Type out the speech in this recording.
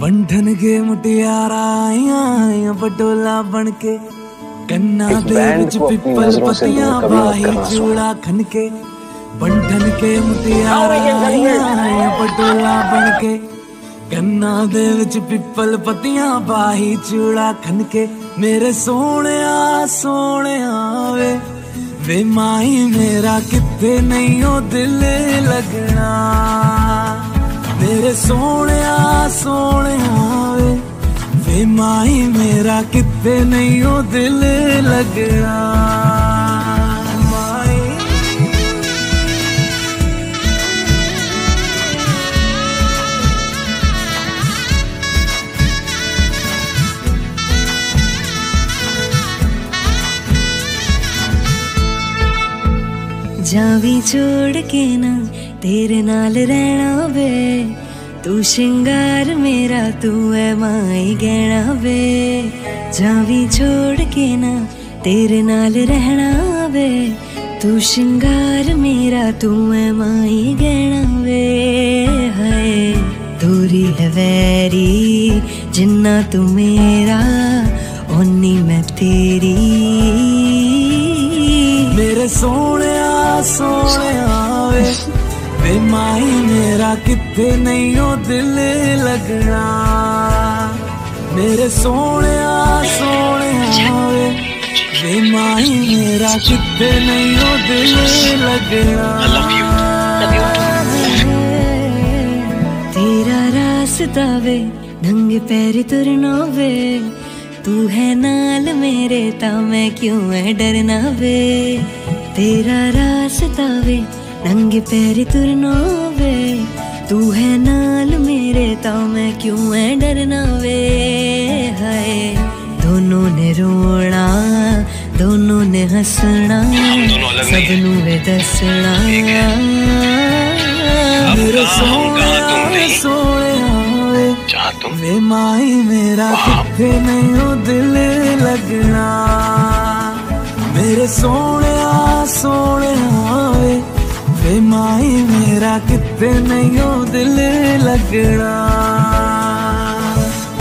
बंधन के मुटियारा आया बटोला बनके, कन्ना दे विच पिपल पतियां बाही चूड़ा खनके। बंधन के मुटियारा आया बटोला बनके, कन्ना दे विच पिपल पतियां बाही चूड़ा खनके। मेरे सोहणिया सोहणिया वे माही मेरा किथे नहीं ओ दिल लगना। मेरे सोहणिया सोहणिया वे माही मेरा किथे नहीं ओ दिल लगना। जावी छोड़ के ना तेरे नाल रहना वे, तू श्रृंगार मेरा तू है माई गहना वे। जावी छोड़ के ना तेरे नाल रहना वे, तू श्रृंगार मेरा तू है माई गहना वे। हाय दूरी है वैरी जिन्ना तू मेरा ओनी मैं तेरी। मेरे सोहणिया सोहणिया वे माही मेरा किथे नहीं ओ दिल लगना। मेरे सोहणिया सोहणिया वे माही मेरा किथे नहीं ओ दिल लगना। तेरा रास्ता वे नंगे पैर तुरना वे, तू है नाल मेरे ता मैं क्यों है डरना वे। तेरा रास्ता वे नंगे पैर तुरना वे, तू है नाल मेरे ता मैं क्यों है डरना वे। हाय दोनों ने रोना दोनों ने हंसना सबनू वे दसना। मेरे सोहणिया सोहणिया वे माही मेरा किथे नहीं ओ दिल लगना। मेरे सोहणिया सोहणिया वे माही मेरा किथे नहीं ओ दिल लगना।